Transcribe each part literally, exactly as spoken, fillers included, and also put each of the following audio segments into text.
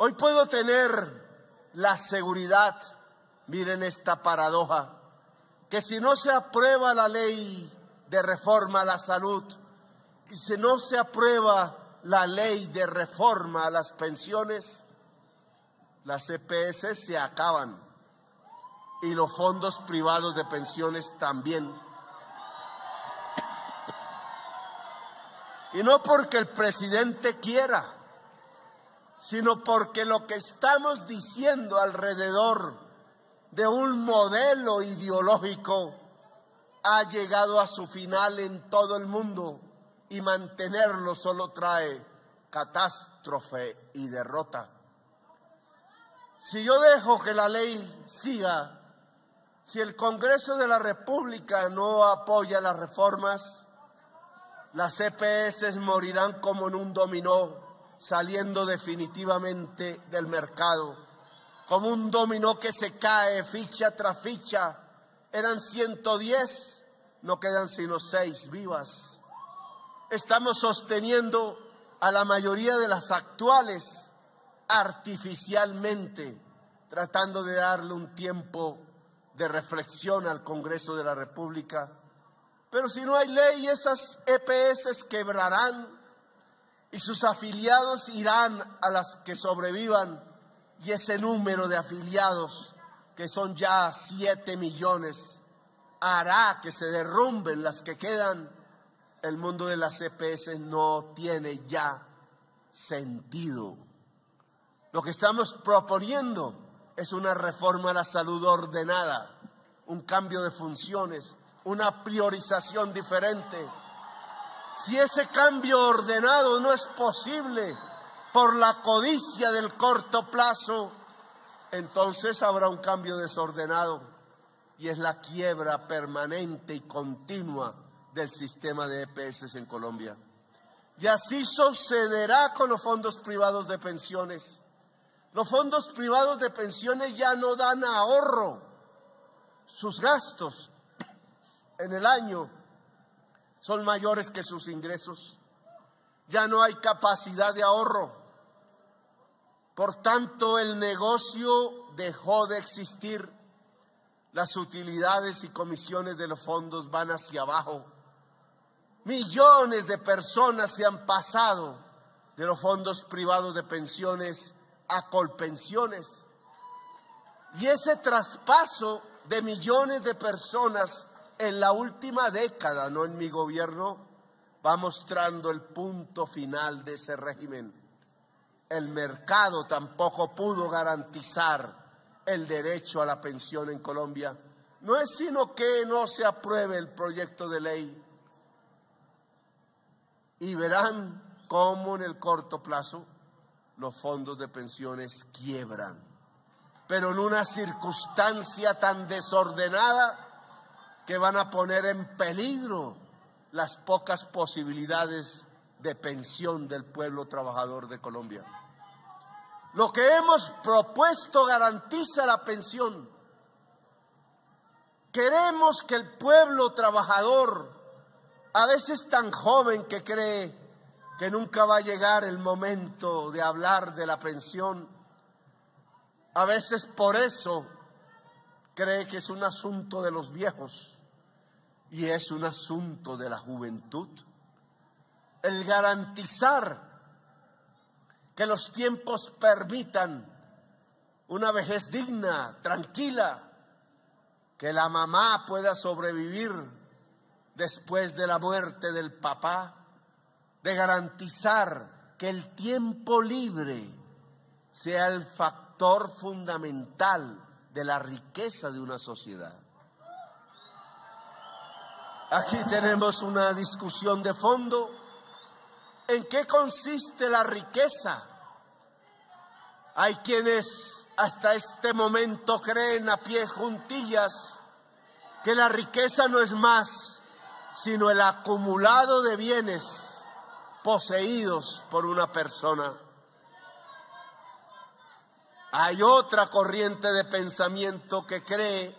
Hoy puedo tener la seguridad, miren esta paradoja, que si no se aprueba la ley de reforma a la salud, y si no se aprueba la ley de reforma a las pensiones, las E P S se acaban y los fondos privados de pensiones también. Y no porque el presidente quiera, sino porque lo que estamos diciendo alrededor de un modelo ideológico ha llegado a su final en todo el mundo, y mantenerlo solo trae catástrofe y derrota. Si yo dejo que la ley siga, si el Congreso de la República no apoya las reformas, las E P S morirán como en un dominó, saliendo definitivamente del mercado, como un dominó que se cae ficha tras ficha. Eran ciento diez, no quedan sino seis vivas. Estamos sosteniendo a la mayoría de las actuales artificialmente, tratando de darle un tiempo de reflexión al Congreso de la República. Pero si no hay ley, esas E P S quebrarán y sus afiliados irán a las que sobrevivan, y ese número de afiliados, que son ya siete millones, hará que se derrumben las que quedan. El mundo de las E P S no tiene ya sentido. Lo que estamos proponiendo es una reforma a la salud ordenada, un cambio de funciones, una priorización diferente. Si ese cambio ordenado no es posible por la codicia del corto plazo, entonces habrá un cambio desordenado, y es la quiebra permanente y continua del sistema de E P S en Colombia. Y así sucederá con los fondos privados de pensiones. Los fondos privados de pensiones ya no dan ahorro. Sus gastos en el año son mayores que sus ingresos. Ya no hay capacidad de ahorro. Por tanto, el negocio dejó de existir. Las utilidades y comisiones de los fondos van hacia abajo. Millones de personas se han pasado de los fondos privados de pensiones a Colpensiones. Y ese traspaso de millones de personas en la última década, no en mi gobierno, va mostrando el punto final de ese régimen. El mercado tampoco pudo garantizar el derecho a la pensión en Colombia. No es sino que no se apruebe el proyecto de ley, y verán cómo en el corto plazo los fondos de pensiones quiebran, pero en una circunstancia tan desordenada que van a poner en peligro las pocas posibilidades de pensión del pueblo trabajador de Colombia. Lo que hemos propuesto garantiza la pensión. Queremos que el pueblo trabajador, a veces tan joven que cree que nunca va a llegar el momento de hablar de la pensión, a veces por eso cree que es un asunto de los viejos, y es un asunto de la juventud. El garantizar que los tiempos permitan una vejez digna, tranquila, que la mamá pueda sobrevivir después de la muerte del papá, de garantizar que el tiempo libre sea el factor fundamental de la riqueza de una sociedad. Aquí tenemos una discusión de fondo. ¿En qué consiste la riqueza? Hay quienes hasta este momento creen a pie juntillas que la riqueza no es más sino el acumulado de bienes poseídos por una persona. Hay otra corriente de pensamiento que cree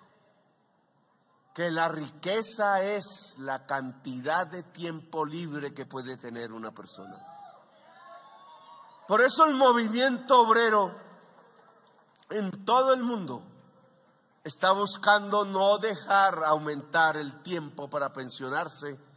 que la riqueza es la cantidad de tiempo libre que puede tener una persona. Por eso el movimiento obrero en todo el mundo está buscando no dejar aumentar el tiempo para pensionarse